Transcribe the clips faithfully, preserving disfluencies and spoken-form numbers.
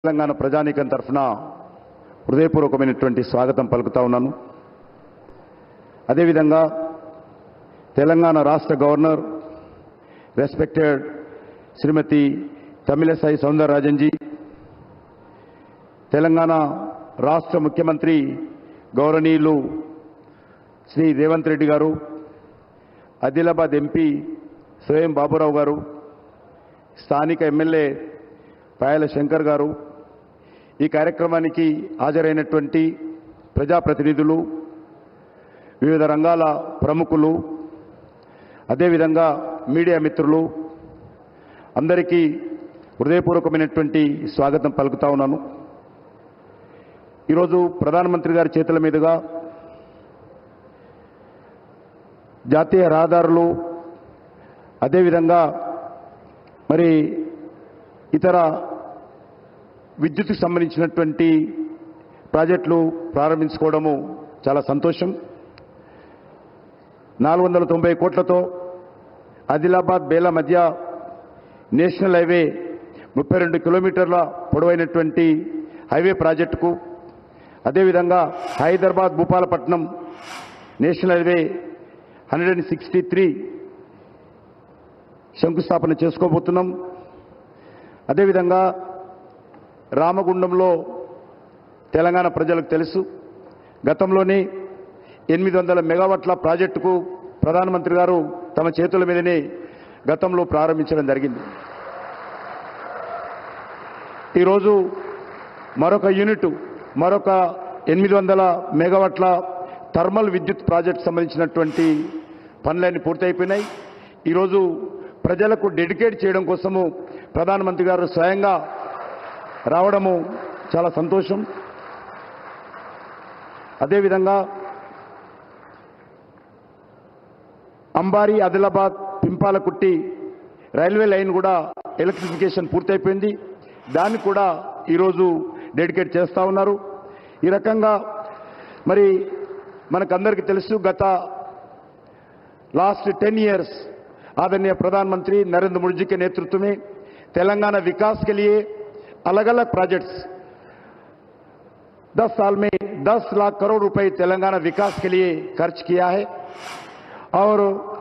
తెలంగాణ ప్రజానీకం తరఫున హృదయపూర్వకమైనటువంటి స్వాగతం పలుకుతా ఉన్నాను. అదేవిధంగా తెలంగాణ రాష్ట్ర గవర్నర్ రెస్పెక్టెడ్ శ్రీమతి తమిళసై సౌందరరాజన్ జీ, తెలంగాణ రాష్ట్ర ముఖ్యమంత్రి గౌరవనీయులు శ్రీ రేవంత్ రెడ్డి గారు, ఆదిలాబాద్ ఎంపీ స్వయం బాబురావు గారు, స్థానిక ఎమ్మెల్యే పాయల శంకర్ గారు, ఈ కార్యక్రమానికి హాజరైనటువంటి ప్రజాప్రతినిధులు, వివిధ రంగాల ప్రముఖులు, అదేవిధంగా మీడియా మిత్రులు అందరికీ హృదయపూర్వకమైనటువంటి స్వాగతం పలుకుతా ఉన్నాను. ఈరోజు ప్రధానమంత్రి గారి చేతుల మీదుగా జాతీయ రహదారులు, అదేవిధంగా మరి ఇతర విద్యుత్కు సంబంధించినటువంటి ప్రాజెక్టులు ప్రారంభించుకోవడము చాలా సంతోషం. నాలుగు వందల తొంభై కోట్లతో ఆదిలాబాద్ బేలా మధ్య నేషనల్ హైవే ముప్పై రెండు కిలోమీటర్ల పొడవైనటువంటి హైవే ప్రాజెక్టుకు, అదేవిధంగా Hyderabad Bhupalapatnam national highway hundred sixty three శంకుస్థాపన చేసుకోబోతున్నాం. అదేవిధంగా రామగుండంలో తెలంగాణ ప్రజలకు తెలుసు, గతంలోనే ఎనిమిది వందల మెగావాట్ల ప్రాజెక్టుకు ప్రధానమంత్రి గారు తమ చేతుల మీదనే గతంలో ప్రారంభించడం జరిగింది. ఈరోజు మరొక యూనిట్, మరొక ఎనిమిది వందల మెగావాట్ల థర్మల్ విద్యుత్ ప్రాజెక్టు సంబంధించినటువంటి పనులన్నీ పూర్తయిపోయినాయి. ఈరోజు ప్రజలకు డెడికేట్ చేయడం కోసము ప్రధానమంత్రి గారు స్వయంగా రావడము చాలా సంతోషం. అదేవిధంగా అంబారి ఆదిలాబాద్ పింపాలకుట్టి రైల్వే లైన్ కూడా ఎలక్ట్రిఫికేషన్ పూర్తయిపోయింది, దాన్ని కూడా ఈరోజు డెడికేట్ చేస్తూ ఉన్నారు. ఈ రకంగా మరి మనకందరికీ తెలుసు, గత लास्ट टेन इयर्स आदरणीय प्रधानमंत्री नरेंद्र मोदी जी के नेतृत्व में तेलंगाना विकास के लिए अलग अलग प्रोजेक्ट्स दस साल में दस लाख करोड़ रुपए तेलंगाना विकास के लिए खर्च किया है और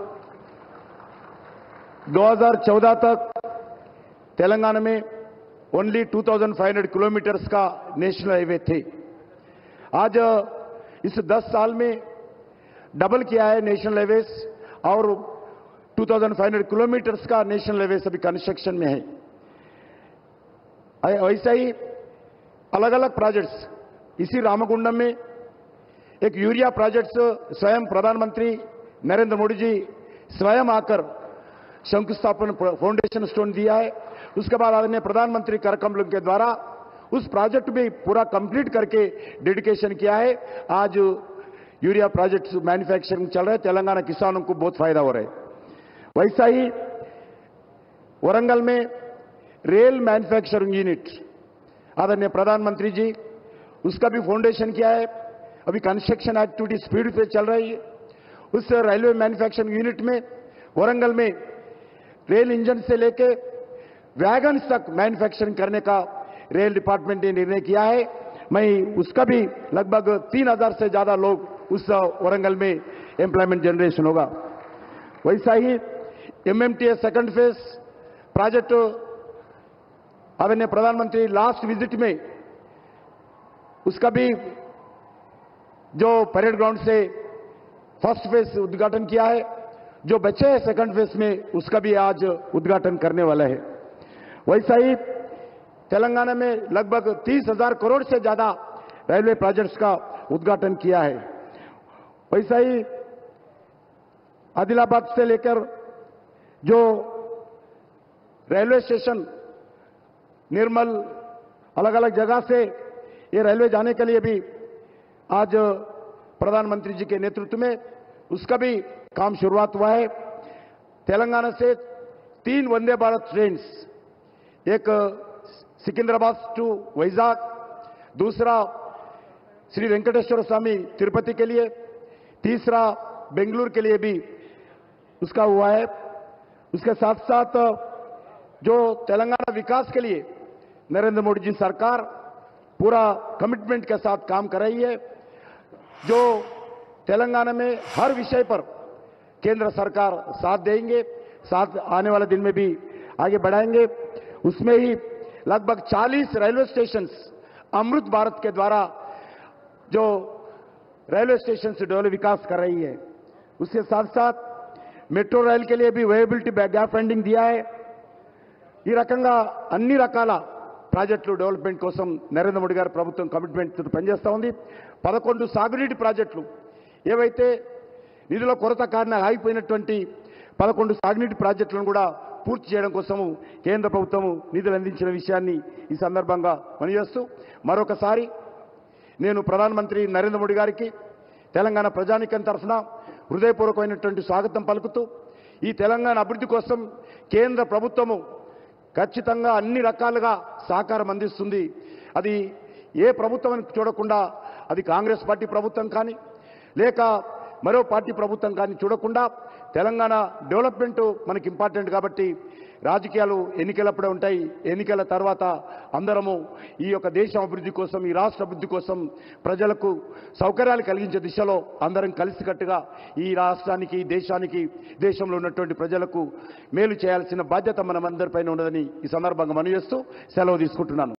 दो हज़ार चौदह तक तेलंगाना में ओनली पच्चीस सौ किलोमीटर्स का नेशनल हाईवे थे. आज इस दस साल में डबल किया है नेशनल हाईवेज और पच्चीस सौ किलोमीटर्स का नेशनल हाईवे अभी कंस्ट्रक्शन में है. ऐसा ही अलग अलग प्रोजेक्ट्स, इसी रामगुंडम में एक यूरिया प्रोजेक्ट्स स्वयं प्रधानमंत्री नरेंद्र मोदी जी स्वयं आकर शंकुस्थापन फाउंडेशन स्टोन दिया है. उसके बाद आदरणीय प्रधानमंत्री करकमल के द्वारा उस प्रोजेक्ट भी पूरा कंप्लीट करके डेडिकेशन किया है. आज यूरिया प्रोजेक्ट मैन्युफैक्चरिंग चल रहे हैं, तेलंगाना किसानों को बहुत फायदा हो रहा है. वैसा ही वरंगल में रेल मैन्युफैक्चरिंग यूनिट आदरणीय प्रधानमंत्री जी उसका भी फाउंडेशन किया है. अभी कंस्ट्रक्शन एक्टिविटी स्पीड पे चल रही है. उस रेलवे मैन्युफैक्चरिंग यूनिट में वरंगल में रेल इंजन से लेके वैगन्स तक मैन्युफैक्चरिंग करने का रेल डिपार्टमेंट ने निर्णय किया है. मैं उसका भी लगभग तीन हजार से ज्यादा लोग उस वरंगल में एम्प्लॉयमेंट जनरेशन होगा. वैसा ही एमएमटीएस सेकंड फेज प्रोजेक्ट आदरणीय प्रधानमंत्री लास्ट विजिट में उसका भी जो परेड ग्राउंड से फर्स्ट फेज उद्घाटन किया है, जो बचे हैं सेकंड फेज में उसका भी आज उद्घाटन करने वाला है. वैसा ही तेलंगाना में लगभग तीस हजार करोड़ से ज्यादा रेलवे प्रोजेक्ट्स का उद्घाटन किया है. वैसा ही आदिलाबाद से लेकर जो रेलवे स्टेशन निर्मल अलग अलग जगह से ये रेलवे जाने के लिए भी आज प्रधानमंत्री जी के नेतृत्व में उसका भी काम शुरुआत हुआ है. तेलंगाना से तीन वंदे भारत ट्रेन, एक सिकंदराबाद टू वैजाग, दूसरा श्री वेंकटेश्वर स्वामी तिरुपति के लिए, तीसरा बेंगलुरु के लिए भी उसका हुआ है. उसके साथ साथ जो तेलंगाना विकास के लिए नरेंद्र मोदी जी सरकार पूरा कमिटमेंट के साथ काम कर रही है। जो तेलंगाना में हर विषय पर केंद्र सरकार साथ देंगे, साथ आने वाले दिन में भी आगे बढ़ाएंगे। उसमें ही लगभग चालीस रेलवे स्टेशंस अमृत भारत के द्वारा जो रेलवे स्टेशन से डेवलप विकास कर रही है। उसके साथ साथ मेट्रो रेल के लिए भी वेबिलिटी गैप फंडिंग दिया है। ఈ రకంగా అన్ని రకాల ప్రాజెక్టులు డెవలప్మెంట్ కోసం నరేంద్ర మోడీ గారి ప్రభుత్వం కమిట్మెంట్ పనిచేస్తూ ఉంది. పదకొండు సాగునీటి ప్రాజెక్టులు ఏవైతే నిధుల కొరత కారణంగా ఆగిపోయినటువంటి పదకొండు సాగునీటి ప్రాజెక్టులను కూడా పూర్తి చేయడం కోసము కేంద్ర ప్రభుత్వం నిధులు అందించిన విషయాన్ని ఈ సందర్భంగా మనవిచేస్తూ మరొకసారి నేను ప్రధానమంత్రి నరేంద్ర మోడీ గారికి తెలంగాణ ప్రజానీకం తరఫున హృదయపూర్వకమైనటువంటి స్వాగతం పలుకుతూ ఈ తెలంగాణ అభివృద్ధి కోసం కేంద్ర ప్రభుత్వము ఖచ్చితంగా అన్ని రకాలుగా సహకారం అందిస్తుంది. అది ఏ ప్రభుత్వం చూడకుండా, అది కాంగ్రెస్ పార్టీ ప్రభుత్వం కానీ లేక మరో పార్టీ ప్రభుత్వం కానీ చూడకుండా తెలంగాణ డెవలప్మెంట్ మనకి ఇంపార్టెంట్ కాబట్టి రాజకీయాలు ఎన్నికలప్పుడే ఉంటాయి. ఎన్నికల తర్వాత అందరము ఈ యొక్క దేశం అభివృద్ధి కోసం, ఈ రాష్ట్ర అభివృద్ధి కోసం ప్రజలకు సౌకర్యాలు కలిగించే దిశలో అందరం కలిసికట్టుగా ఈ రాష్ట్రానికి, దేశానికి, దేశంలో ఉన్నటువంటి ప్రజలకు మేలు చేయాల్సిన బాధ్యత మనమందరిపైన ఉన్నదని ఈ సందర్భంగా మనవి చేస్తూ సెలవు తీసుకుంటున్నాను.